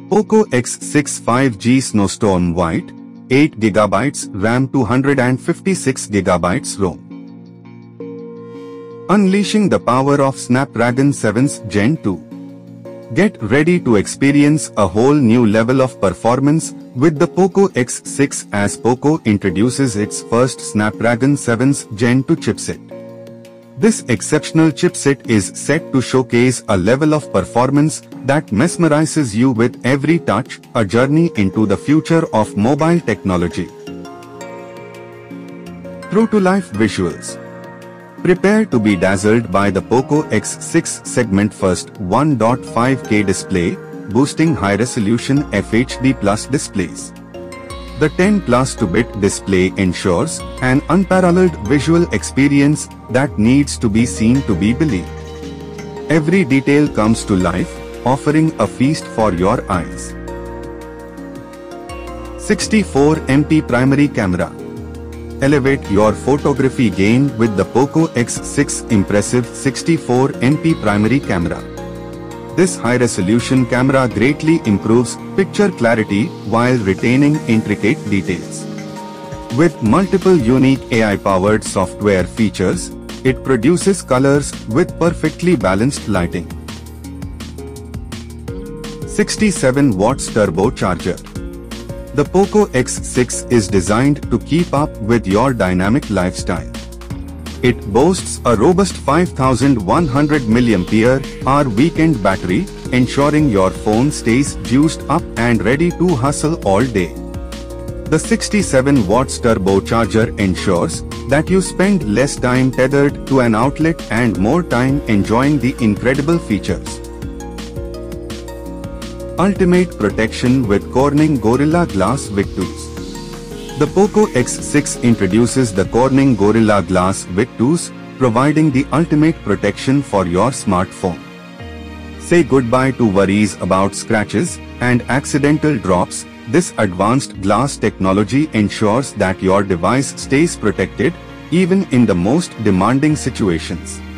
Poco X6 5G Snowstorm White, 8GB RAM 256GB ROM. Unleashing the power of Snapdragon 7's Gen 2. Get ready to experience a whole new level of performance with the Poco X6 as Poco introduces its first Snapdragon 7's Gen 2 chipset. This exceptional chipset is set to showcase a level of performance that mesmerizes you with every touch, a journey into the future of mobile technology. True-to-life visuals. Prepare to be dazzled by the Poco X6 segment-first 1.5K display, boosting high-resolution FHD+ displays. The 10+2-bit display ensures an unparalleled visual experience that needs to be seen to be believed. Every detail comes to life, offering a feast for your eyes. 64MP primary camera. Elevate your photography game with the Poco X6 impressive 64MP primary camera. This high-resolution camera greatly improves picture clarity while retaining intricate details. With multiple unique AI-powered software features, it produces colors with perfectly balanced lighting. 67 watts turbocharger. The Poco X6 is designed to keep up with your dynamic lifestyle. It boasts a robust 5100 mAh weekend battery, ensuring your phone stays juiced up and ready to hustle all day. The 67 watts turbocharger ensures that you spend less time tethered to an outlet and more time enjoying the incredible features. Ultimate protection with Corning Gorilla Glass Victus. The Poco X6 introduces the Corning Gorilla Glass Victus, providing the ultimate protection for your smartphone. Say goodbye to worries about scratches and accidental drops. This advanced glass technology ensures that your device stays protected, even in the most demanding situations.